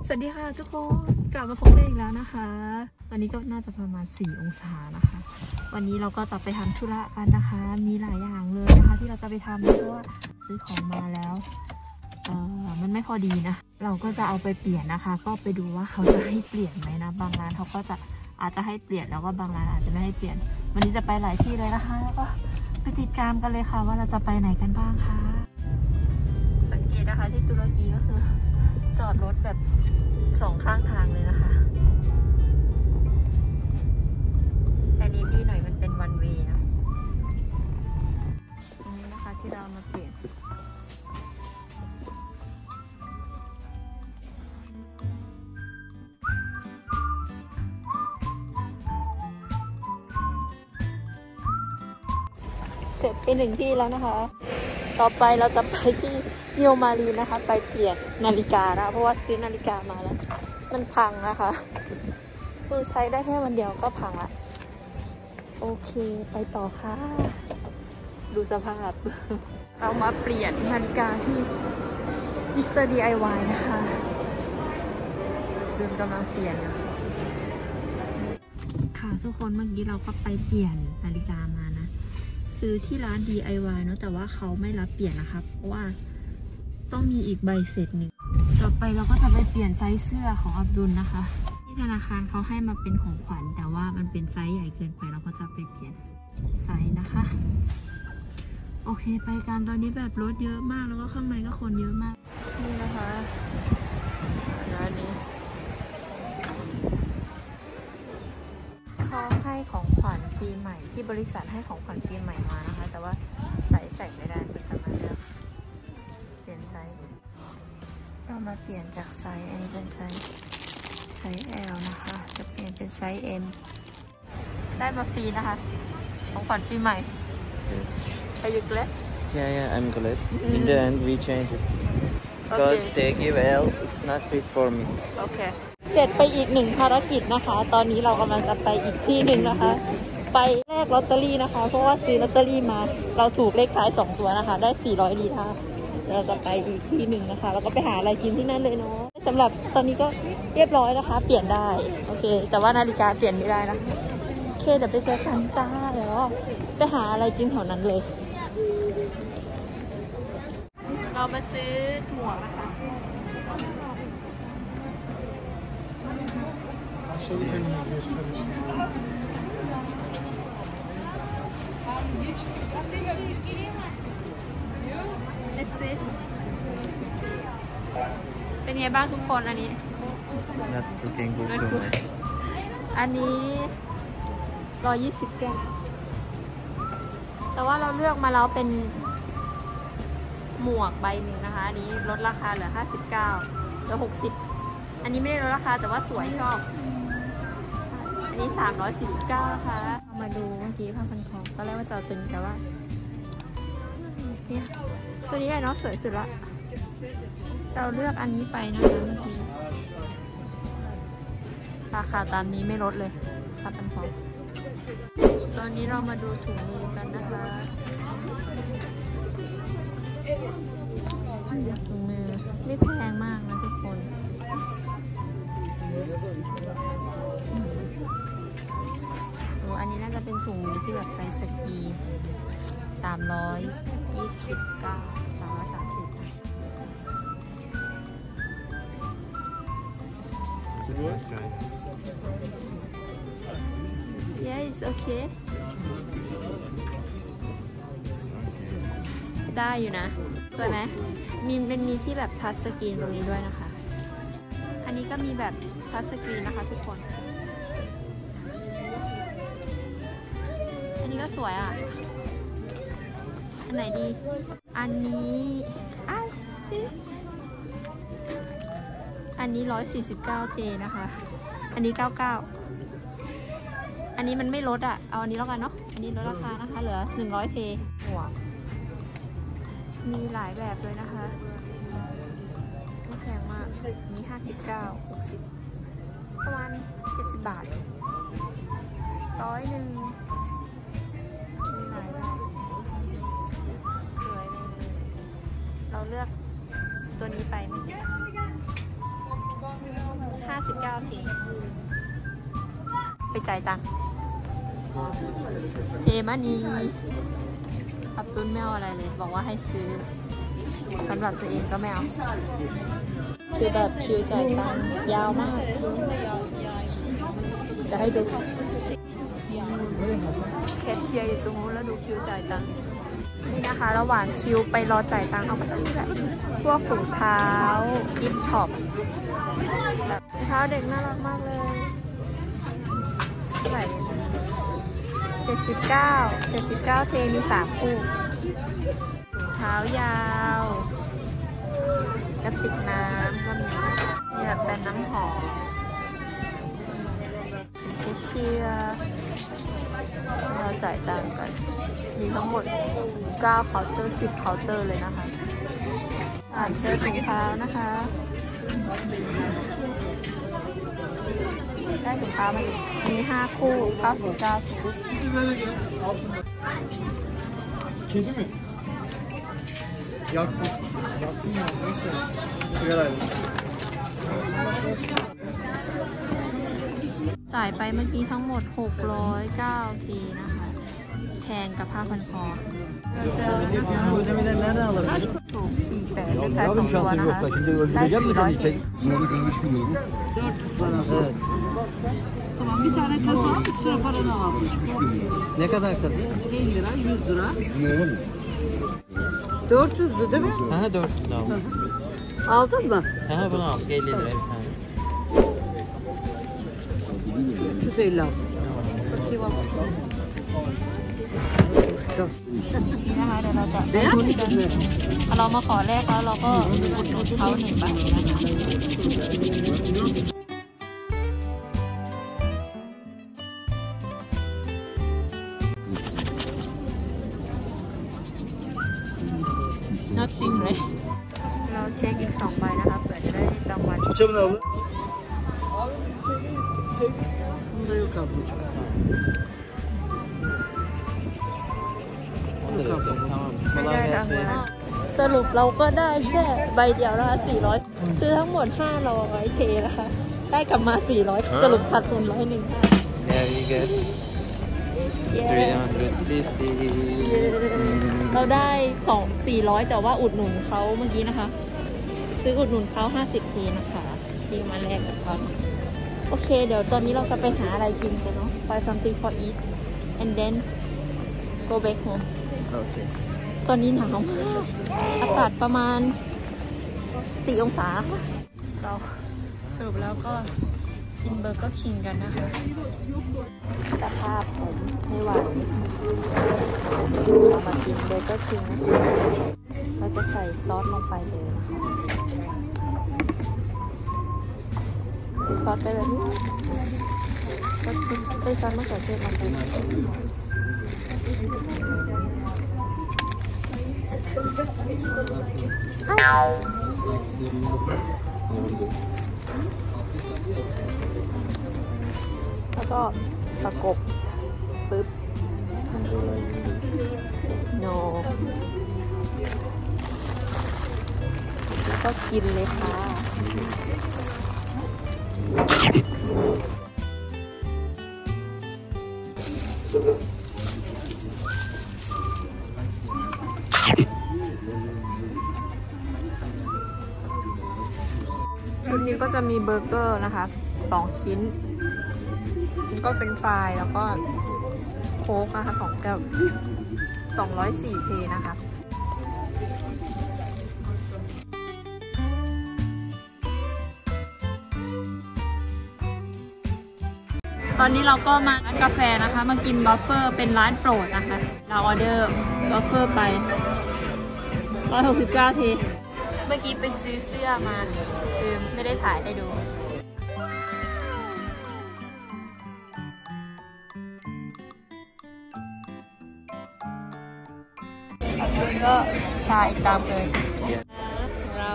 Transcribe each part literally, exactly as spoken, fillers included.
สวัสดีค่ะทุกคนกลับมาพบกันอีกแล้วนะคะวันนี้ก็น่าจะประมาณสี่องศานะคะวันนี้เราก็จะไปทำธุระกันนะคะมีหลายอย่างเลยนะคะที่เราจะไปทำเพราะว่าซื้อของมาแล้วเออมันไม่พอดีนะเราก็จะเอาไปเปลี่ยนนะคะก็ไปดูว่าเขาจะให้เปลี่ยนไหมนะบางร้านเขาก็จะอาจจะให้เปลี่ยนแล้วก็บางร้านอาจจะไม่ให้เปลี่ยนวันนี้จะไปหลายที่เลยนะคะแล้วก็ไปติดตามกันเลยค่ะว่าเราจะไปไหนกันบ้างคะสังเกตนะคะที่ตุรกีก็คือจอดรถแบบสองข้างทางเลยนะคะแต่นี้ดีหน่อยมันเป็นวันเวย์นะตรงนี้นะคะที่เรามาเปลี่ยนเสร็จไปหนึ่งที่แล้วนะคะต่อไปเราจะไปที่เนียวมารีนะคะไปเปลี่ยนนาฬิกานะเพราะว่าซื้อนาฬิกามาแล้วมันพังนะคะคือใช้ได้แค่วันเดียวก็พังละโอเคไปต่อค่ะดูสภาพเรามาเปลี่ยนนาฬิกาที่มิสเตอร์ ดี ไอ วาย นะคะลืมกำลังเปลี่ยนค่ะทุกคนเมื่อกี้เราก็ไปเปลี่ยนนาฬิกามานะซื้อที่ร้าน ดี ไอ วาย เนอะแต่ว่าเขาไม่รับเปลี่ยนนะคะเพราะว่าต้องมีอีกใบเสร็จหนึ่งต่อไปเราก็จะไปเปลี่ยนไซส์เสื้อของอับดุลนะคะที่ธนาคารเขาให้มาเป็นของขวัญแต่ว่ามันเป็นไซส์ใหญ่เกินไปเราก็จะไปเปลี่ยนไซส์นะคะโอเคไปกันตอนนี้แบบรถเยอะมากแล้วก็ข้างในก็คนเยอะมากนี่นะคะร้านนี้เขาให้ของขวัญปีใหม่ที่บริษัทให้ของขวัญปีใหม่มานะคะแต่ว่าไซส์ใส่ไม่ได้เป็นประมาณเดิมเปลี่ยนไซส์เรามาเปลี่ยนจากไซส์อันนี้เป็นไซส์ไซส์ แอล นะคะจะเปลี่ยนเป็นไซส์ เอ็ม ได้มาฟรีนะคะของขวัญปีใหม่ Yes. Are you glad? Yeah, yeah, I'm glad. Mm. In the end, we changed it because Okay. they give L. It's not fit for me. โอเคเสร็จไปอีกหนึ่งภารกิจนะคะตอนนี้เรากำลังจะไปอีกที่หนึ่งนะคะไปแลกลอตเตอรี่นะคะเพราะว่าซื้อลอตเตอรี่มาเราถูกเลขท้ายสองตัวนะคะได้สี่ร้อยลีทาเราจะไปอีกที่หนึ่งนะคะแล้วก็ไปหาอะไรกินที่นั่นเลยเนาะสำหรับตอนนี้ก็เรียบร้อยนะคะเปลี่ยนได้โอเคแต่ว่านาฬิกาเปลี่ยนไม่ได้นะโอเคเดี๋ยวไปเจอกันจ้าแล้วไปหาอะไรกินแถวนั้นเลยเรามาซื้อหมวกนะคะเป็นไงบ้างทุกคนอันนี้ Not looking good too much. อันนี้ร้อยยี่สิบแก้วแต่ว่าเราเลือกมาแล้วเป็นหมวกใบหนึ่งนะคะอันนี้ลดราคาเหลือห้าสิบเก้าเหลือหกสิบอันนี้ไม่ได้ลดราคาแต่ว่าสวยชอบอันนี้สามร้อยสี่สิบเก้านะคะมาดูเมื่อกี้ผ้าพันคอตอนแรกว่าจะเอาตัวนี้แต่ว่าเนี่ยตัวนี้แหละเนาะสวยสุดละเราเลือกอันนี้ไปนะคะเมื่อกี้ราคาตามนี้ไม่ลดเลยผ้าพันคอตอนนี้เรามาดูถุงมือกันนะคะถุงมือไม่แพงมากนะทุกคนโอ้อันนี้น่าจะเป็นถุงมือที่แบบไปสกีสามร้อยยี่สิบเก้าสามร้อยสามสิบ Yeah, it's okay ได้อยู่นะสวยไหมมีเป็นมีที่แบบทัชสกรีนตรงนี้ด้วยนะคะอันนี้ก็มีแบบทัชสกรีนนะคะทุกคนอันนี้ก็สวยอ่ะอันไหนดีอันนี้อ้าวอันนี้ร้อยสี่สิบเก้าเทนะคะอันนี้เก้าสิบเก้าอันนี้มันไม่ลดอ่ะเอาอันนี้แล้วกันเนาะอันนี้ลดราคานะคะเหลือหนึ่งร้อยเทหมวกมีหลายแบบเลยนะคะไม่แพงมากนี้ห้าสิบเก้า หกสิบประมาณเจ็ดสิบบาทร้อยหนึ่งมีหลายแบบสวยเลยเราเลือกตัวนี้ไปเมื่อกี้ไปจ่ายตังค์เฮมานีอับตุนไม่เอาอะไรเลยบอกว่าให้ซื้อสำหรับตัวเองก็ไม่เอาคือแบบคิวจ่ายตังค์ยาวมากจะให้ดูแคชเชียร์อยู่ตรงนู้นแล้วดูคิวจ่ายตังค์นี่นะคะระหว่างคิวไปรอจ่ายตังค์เขาก็จะมีแบบพวกถุงเท้ากิฟต์ช็อปแบบถุงเท้าเด็กน่ารักมากเลยใส่เจ็ดสิบเก้าเจ็ดสิบเก้าเทมีสามคู่ถุงเท้ายาวกระติกน้ำก็มีมีแบบเป็นน้ำหอมแคชเชียร์เราจ่ายตังค์กันมีทั้งหมดเก้าเคาน์เตอร์สิบเคาน์เตอร์เลยนะคะอ่านเจอถุงเท้านะคะได้ถุงเท้ามาอีกมีห้าคู่เก้าสิบเก้าคู่จ่ายไปเมื่อกี้ทั้งหมดหกร้อยเก้าทีนะคะแพงกับผ้าพันคอถูกสี่แปดเป็นแค่สองตัวนะคะได้สี่ร้อยที Tamam bir tane kasa al, sonra paranı al. Ne kadar kalacak? elli lira, yüz lira. dört yüzdü değil mi? Aha dört yüz aldım. Aldın mı? Aha bunu aldık elli lira bir tane. üç yüz elli al. นี่นะคะเดี๋ยวเราจะไปชุดกันเรามาขอแรกแล้วเราก็อุดหนุนเขาหนึ่งบาทนะคะนัดจริงเลยเราเช็คอีกสองใบนะคะเผื่อจะได้รางวัล Uçamını alın. Bunda yok ablacığım. Tamam. ไม่ได้ Kolay รางวัล gelsin. สรุปเราก็ได้แค่ใบเดียวนะคะสี่ร้อยซื้อทั้งหมดห้าร้อยเทนะคะได้กลับมาสี่ร้อยสรุปขาดทุนร้อยหนึ่ง There you get เย้ three hundred fifty. เราได้สองสี่ร้อยแต่ว่าอุดหนุนเขาเมื่อกี้นะคะ ซื้ออุดหนุนเขาห้าสิบทีนะคะที่มาแลกกับเขาโอเคเดี๋ยวตอนนี้เราจะไปหาอะไรกินกันเนาะ buy something for eat and then go back home Okay. ตอนนี้หนาวมากอากาศประมาณสี่องศาค่ะเราสรุปแล้วก็กินเบอร์เกอร์คิงกันนะคะสภาพผมไม่ไหวเรามากินเบอร์เกอร์คิงนะคะเราจะใส่ซอสลงไปเลยนะคะใส่ซอสไปแบบนี้ก็คือใส่ซอสมะเขือเทศลงไปแล้วก็ประกบปึ๊บโนแล้วก็กินเลยค่ะชุดนี้ก็จะมีเบอร์เกอร์นะคะสองชิ้นแล้วก็เป็นฟรายแล้วก็โค้กนะคะของแก้วสองร้อยสี่เพนะคะ ตอนนี้เราก็มาร้านกาแฟนะคะมากินบัฟเฟอร์เป็นร้านโปรดนะคะเราออเดอร์บัฟเฟอร์ไปหนึ่งร้อยหกสิบเก้าทีเมื่อกี้ไปซื้อเสื้อมาคือไม่ได้ถ่ายให้ดูก็ชาอีกตามเลยเรา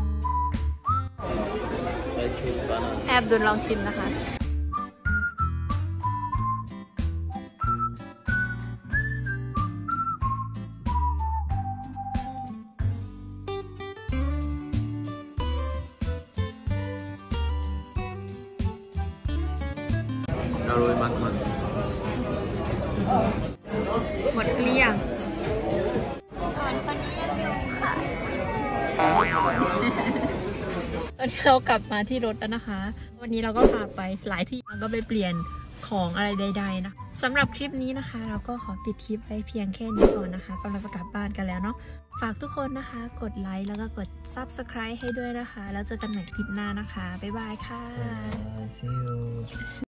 แอบดูลองชิมนะคะอร่อยมากมันหมดเกลี้ยงส่วนคนนี้ยังอยู่ค่ะ ตอนนี้เรากลับมาที่รถแล้วนะคะ วันนี้เราก็พาไปหลายที่แล้วก็ไปเปลี่ยนของอะไรใดๆนะสำหรับคลิปนี้นะคะ เราก็ขอปิดคลิปไว้เพียงแค่นี้ก่อนนะคะกำลังจะกลับบ้านกันแล้วเนาะฝากทุกคนนะคะ กดไลค์แล้วก็กด ซับสไครบ์ ให้ด้วยนะคะ แล้วเจอกันใหม่คลิปหน้านะคะบ๊ายบายค่ะ See you